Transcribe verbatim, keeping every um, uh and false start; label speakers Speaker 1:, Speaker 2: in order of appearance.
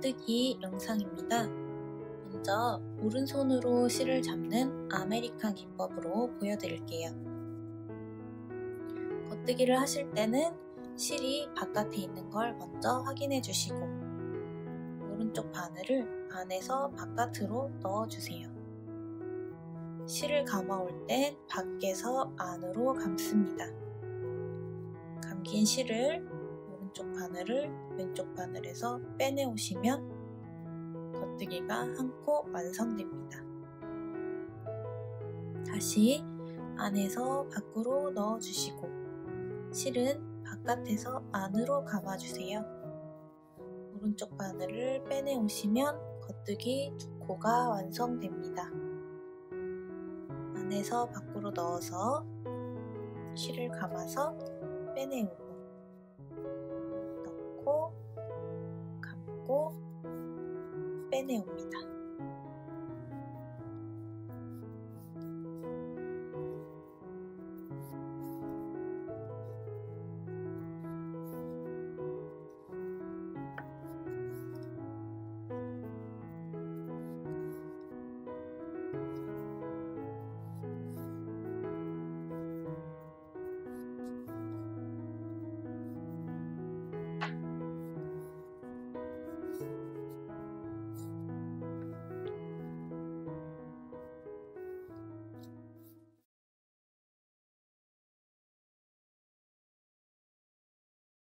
Speaker 1: 겉뜨기 영상입니다. 먼저 오른손으로 실을 잡는 아메리칸 기법으로 보여드릴게요. 겉뜨기를 하실 때는 실이 바깥에 있는 걸 먼저 확인해 주시고 오른쪽 바늘을 안에서 바깥으로 넣어주세요. 실을 감아올 땐 밖에서 안으로 감습니다. 감긴 실을 오른쪽 바늘을 왼쪽 바늘에서 빼내오시면 겉뜨기가 한 코 완성됩니다. 다시 안에서 밖으로 넣어주시고 실은 바깥에서 안으로 감아주세요. 오른쪽 바늘을 빼내오시면 겉뜨기 두 코가 완성됩니다. 안에서 밖으로 넣어서 실을 감아서 빼내오고 넣고 감고 빼내옵니다.